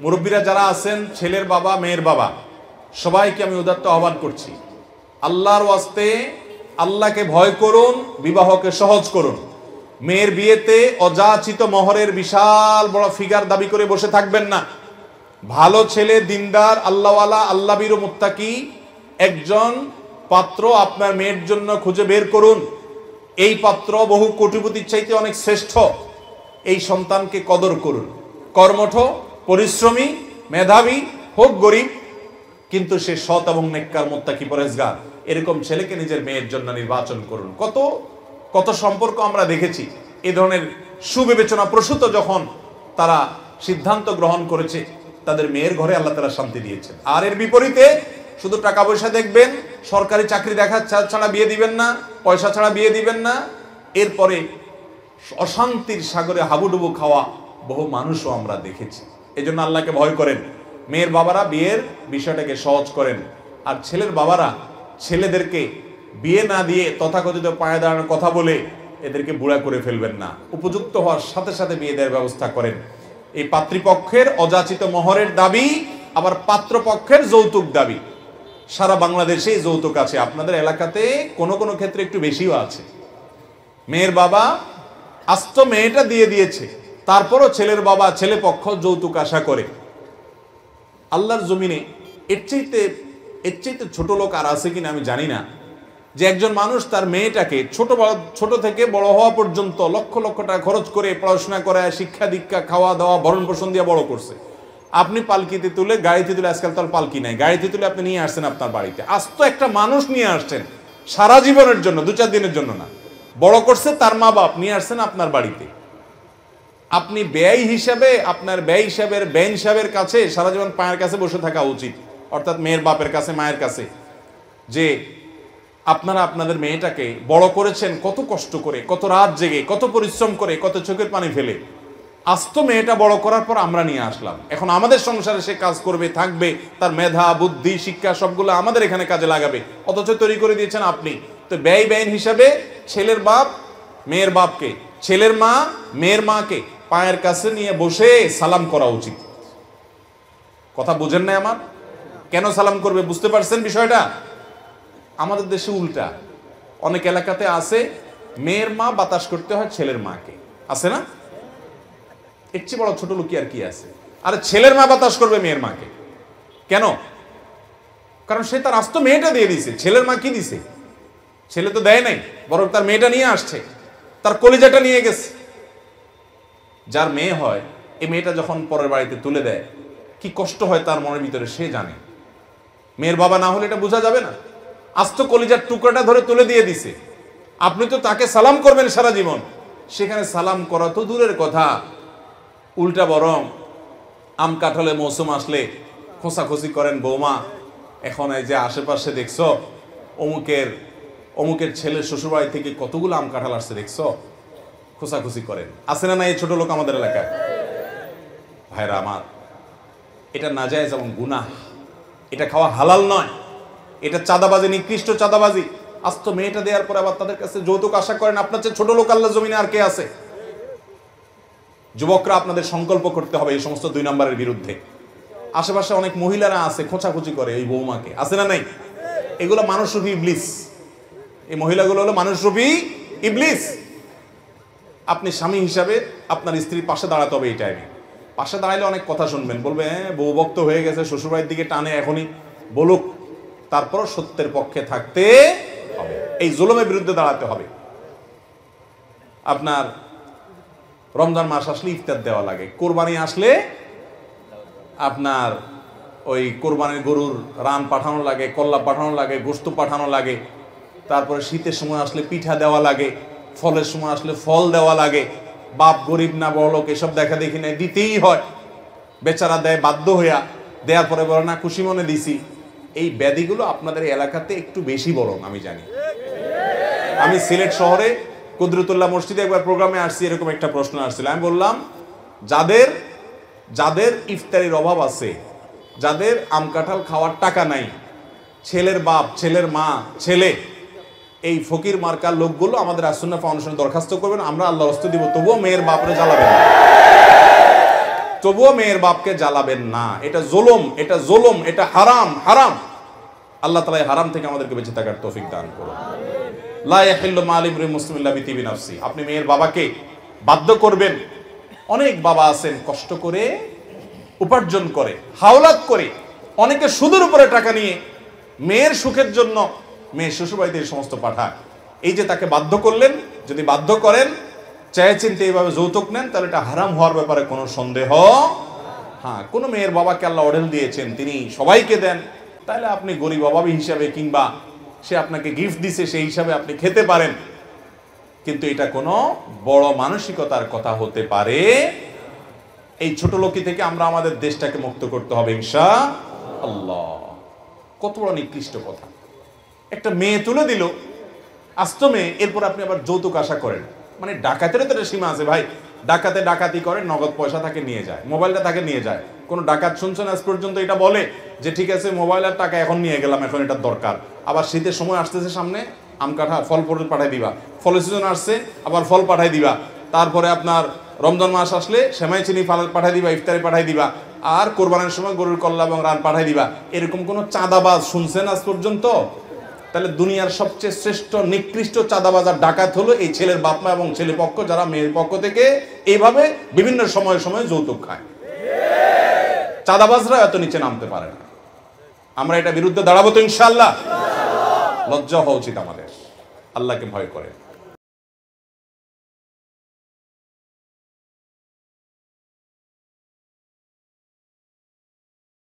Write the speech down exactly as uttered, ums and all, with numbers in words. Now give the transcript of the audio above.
মুরব্বীরা যারা আছেন, ছেলের বাবা মেয়ের বাবা, সবাইকে আমি উদাত্ত আহ্বান করছি, আল্লাহর ওয়াস্তে আল্লাহকে ভয় করুন, বিবাহকে সহজ করুন। মেয়ের বিয়েতে অযাচিত মোহরের বিশাল বড় ফিগার দাবি করে বসে থাকবেন না। ভালো ছেলে, দিনদার, আল্লাহওয়ালা, আল্লাহবীর মুত্তাকি একজন পাত্র আপনার মেয়ের জন্য খুঁজে বের করুন। এই পাত্র বহু কোটিপতির চাইতে অনেক শ্রেষ্ঠ। এই সন্তানকে কদর করুন। কর্মঠ, পরিশ্রমী, মেধাবী, হোক গরিব, কিন্তু সে সৎ এবং নেককার, মুত্তাকি, পরেজগার, এরকম ছেলেকে নিজের মেয়ের জন্য নির্বাচন করুন। কত কত সম্পর্ক আমরা দেখেছি এ ধরনের সুবিবেচনা প্রসূত যখন তারা সিদ্ধান্ত গ্রহণ করেছে, তাদের মেয়ের ঘরে আল্লাহ তাআলা শান্তি দিয়েছেন। আর এর বিপরীতে শুধু টাকা পয়সা দেখবেন, সরকারি চাকরি দেখা ছাড়া বিয়ে দিবেন না, পয়সা ছাড়া বিয়ে দিবেন না, এরপরে অশান্তির সাগরে হাবুডুবু খাওয়া বহু মানুষও আমরা দেখেছি। এই জন্য আল্লাহকে ভয় করেন। মেয়ের বাবারা বিয়ের বিষয়টাকে সহজ করেন। আর ছেলের বাবারা ছেলেদেরকে বিয়ে না দিয়ে তথাকথিত পায়ে দাঁড়ানোর কথা বলে এদেরকে বুড়া করে ফেলবেন না। উপযুক্ত হওয়ার সাথে সাথে বিয়ে দেওয়ার ব্যবস্থা করেন। এই পাত্রীপক্ষের অযাচিত মোহরের দাবি, আবার পাত্রপক্ষের যৌতুক দাবি। সারা বাংলাদেশে যৌতুক আছে, আপনাদের এলাকাতে কোনো কোনো ক্ষেত্রে একটু বেশিও আছে। মেয়ের বাবা আস্ত মেয়েটা দিয়ে দিয়েছে, তারপরও ছেলের বাবা, ছেলে পক্ষ যৌতুক আশা করে। আল্লাহর জমিনে এর চাইতে এর চাইতে ছোট লোক আর আছে কিনা আমি জানি না, যে একজন মানুষ তার মেয়েটাকে ছোট ছোট থেকে বড় হওয়া পর্যন্ত লক্ষ লক্ষ টাকা খরচ করে পড়াশোনা করায়, শিক্ষা দীক্ষা, খাওয়া দাওয়া, ভরণ পোষণ দিয়ে বড় করছে। আপনি পালকিতে তুলে, গাড়িতে তুলে, আজকাল তো পালকি নাই, গাড়িতে তুলে আপনি নিয়ে আসছেন আপনার বাড়িতে। আস্ত একটা মানুষ নিয়ে আসছেন সারা জীবনের জন্য, দু চার দিনের জন্য না, বড় করছে তার মা বাপ, নিয়ে আসছেন আপনার বাড়িতে। আপনি ব্যয় হিসাবে, আপনার ব্যয় হিসাবের ব্যয় হিসাবের কাছে সারা জীবন পায়ের কাছে বসে থাকা উচিত, অর্থাৎ মেয়ের বাপের কাছে, মায়ের কাছে, যে আপনারা আপনাদের মেয়েটাকে বড় করেছেন কত কষ্ট করে, কত রাত জেগে, কত পরিশ্রম করে, কত চোখের পানি ফেলে। আস্ত মেয়েটা বড় করার পর আমরা নিয়ে আসলাম, এখন আমাদের সংসারে সে কাজ করবে, থাকবে, তার মেধা, বুদ্ধি, শিক্ষা সবগুলো আমাদের এখানে কাজে লাগাবে, অথচ তৈরি করে দিয়েছেন আপনি। তো ব্যয় ব্যয় হিসাবে ছেলের বাপ মেয়ের বাপকে, ছেলের মা মেয়ের মাকে পায়ের কাছে নিয়ে বসে সালাম করা উচিত। কথা বুঝেন না আমার? কেন সালাম করবে বুঝতে পারছেন বিষয়টা? আমাদের দেশে উল্টা, অনেক এলাকাতে আছে মেয়ের মা বাতাস করতে হয় ছেলের মাকে, আছে না? এর চেয়ে বড় ছোট লোক আর কি আছে? আরে ছেলের মা বাতাস করবে মেয়ের মাকে কেন? কারণ সে তার আস্ত মেয়েটা দিয়ে দিছে, ছেলের মা কি দিছে? ছেলে তো দেয় নাই, বরং তার মেয়েটা নিয়ে আসছে, তার কলিজাটা নিয়ে গেছে। যার মেয়ে হয়, এই মেয়েটা যখন পরের বাড়িতে তুলে দেয় কি কষ্ট হয় তার মনের ভিতরে সে জানে। মেয়ের বাবা না হলে এটা বোঝা যাবে না। আস্ত কলিজার টুকরাটা ধরে তুলে দিয়ে দিছে, আপনি তো তাকে সালাম করবেন সারা জীবন, সেখানে সালাম করা তো দূরের কথা, উল্টা বরং আম কাঁঠালের মৌসুম আসলে খোঁচাখুচি করেন, বৌমা এখন এই যে আশেপাশে দেখছো অমুকের অমুকের ছেলের শ্বশুরবাড়ি থেকে কতগুলো আম কাঁঠাল আসছে দেখছো, খোঁচাখুচি করেন। আছে না না এই ছোট লোক আমাদের এলাকায়? ভাইরা আমার, এটা নাজায়েজ এবং গুনাহ, এটা খাওয়া হালাল নয়, এটা চাঁদাবাজি, নিকৃষ্ট চাঁদাবাজি। আস্ত মেয়েটা দেওয়ার পর আবার তাদের কাছে যৌতুক আশা করেন, আপনার চেয়ে ছোট লোক আল্লাহ জমিনে আর কে আছে? যুবকরা আপনাদের সংকল্প করতে হবে এই সমস্ত দুই নম্বরের বিরুদ্ধে। আশেপাশে অনেক মহিলারা আছে খোঁচাখুচি করে এই বৌমাকে, আছে না নাই? এগুলো মানুষরূপী ইবলিস, এই মহিলাগুলো হলো মানুষরূপী ইবলিস। আপনি স্বামী হিসাবে আপনার স্ত্রীর পাশে দাঁড়াতে হবে। এই টাইমে পাশে দাঁড়াইলে অনেক কথা শুনবেন, বলবে হ্যাঁ বউ ভক্ত হয়ে গেছে, শ্বশুরবাড়ির দিকে টানে, এখনই বলুক, তারপর সত্যের পক্ষে থাকতে হবে, এই জুলুমের বিরুদ্ধে দাঁড়াতে হবে। আপনার রমজান মাস আসলে ইফতার দেওয়া লাগে, কোরবানি আসলে আপনার ওই কোরবানির গরুর রান পাঠানো লাগে, কল্লা পাঠানো লাগে, গোশত পাঠানো লাগে, তারপরে শীতের সময় আসলে পিঠা দেওয়া লাগে, ফলের সময় আসলে ফল দেওয়া লাগে। বাপ গরিব না বড়লোক এসব দেখা দেখি না, দিতেই হয়। বেচারা দেয় বাধ্য হইয়া, দেওয়ার পরে বলে না খুশি মনে দিছি। এই ব্যাধিগুলো আপনাদের এলাকাতে একটু বেশি বরং আমি জানি। আমি সিলেট শহরে কুদরতুল্লাহ মসজিদে একবার প্রোগ্রামে আসছি, এরকম একটা প্রশ্ন আসছিল। আমি বললাম যাদের যাদের ইফতারির অভাব আছে, যাদের আম কাঁঠাল খাওয়ার টাকা নাই, ছেলের বাপ, ছেলের মা, ছেলে, এই ফকির মার্কার লোকগুলো আমাদের আসুন্নাহ ফাউন্ডেশনে দরখাস্ত করবেন, আমরা আল্লাহর রাস্তায় দিব, তবুও মেয়ের বাপরে জ্বালাবেন না। তবুও মেয়ের বাপকে জ্বালাবেন না। এটা জুলুম, এটা জুলুম, এটা হারাম, হারাম। আল্লাহ তাআলা হারাম থেকে আমাদেরকে বেঁচে থাকার তৌফিক দান করুন। লা ইয়াহিল্লু মাল ইমরিন মুসলিমিন ইল্লা বিতিবি নাফসি। আপনি মেয়ের বাবাকে বাধ্য করবেন। অনেক বাবা আছেন কষ্ট করে উপার্জন করে, হাওলাত করে, অনেকে সুদের উপরে টাকা নিয়ে মেয়ের সুখের জন্য মেয়ে শ্বশুরবাড়িতে এই সমস্ত পাঠায়। এই যে তাকে বাধ্য করলেন, যদি বাধ্য করেন চায় চিন্তে এইভাবে যৌতুক নেন, তাহলে এটা হারাম হওয়ার ব্যাপারে কোনো সন্দেহ। হ্যাঁ, কোনো মেয়ের বাবাকে আল্লাহ অর্ডার দিয়েছেন তিনি সবাইকে দেন, তাহলে আপনি গরিব অভাবী হিসাবে কিংবা সে আপনাকে গিফট দিছে সেই হিসাবে আপনি খেতে পারেন, কিন্তু এটা কোনো বড় মানসিকতার কথা হতে পারে। এই ছোট লোকি থেকে আমরা আমাদের দেশটাকে মুক্ত করতে হবে ইনশাআল্লাহ। কত বড় নিকৃষ্ট কথা। একটা মেয়ে তুলে দিল, আস্ত মেয়ে, এরপর আপনি আবার যৌতুক আশা করেন। মানে ডাকাতেরও তো একটা সীমা আছে ভাই। ডাকাতে ডাকাতি করে, নগদ পয়সা তাকে নিয়ে যায়, মোবাইলটা তাকে নিয়ে যায়। কোনো ডাকাত শুনছেন আজ পর্যন্ত এটা বলে যে ঠিক আছে মোবাইল আর টাকা এখন নিয়ে গেলাম, এখন এটার দরকার। আবার শীতের সময় আসতেছে সামনে, আম কাঠা ফল ফল পাঠাই দিবা, ফলের সিজন আসছে আবার ফল পাঠাই দিবা, তারপরে আপনার রমজান মাস আসলে সেমাই চিনি পাঠাই দিবা, ইফতারি পাঠাই দিবা, আর কোরবানের সময় গরুর কল্লা এবং রান পাঠাই দিবা। এরকম কোনো চাঁদাবাজ শুনছেন আজ পর্যন্ত? তাহলে দুনিয়ার সবচেয়ে শ্রেষ্ঠ নিকৃষ্ট চাঁদাবাজ আর ডাকাত হলো এই ছেলের বাপ মা এবং ছেলে পক্ষ, যারা মেয়ের পক্ষ থেকে এইভাবে বিভিন্ন সময়ে সময়ে যৌতুক খায়। চাঁদাবাজরা এত নিচে নামতে পারে না। আমরা এটা বিরুদ্ধে দাঁড়াবো তো ইনশাআল্লাহ। লজ্জা হওয়া উচিত আমাদের। আল্লাহকে ভয় করে।